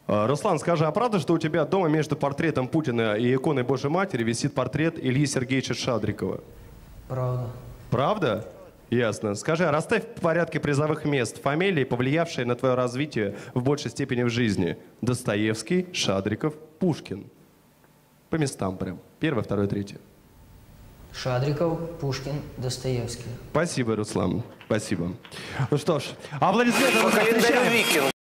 Руслан, скажи, а правда, что у тебя дома между портретом Путина и иконой Божьей Матери висит портрет Ильи Сергеевича Шадрикова? Правда. Правда? Ясно. Скажи, а расставь в порядке призовых мест фамилии, повлиявшие на твое развитие в большей степени в жизни. Достоевский, Шадриков, Пушкин. По местам прям. Первое, второе, третье. Шадриков, Пушкин, Достоевский. Спасибо, Руслан. Спасибо. Ну что ж, аплодисменты.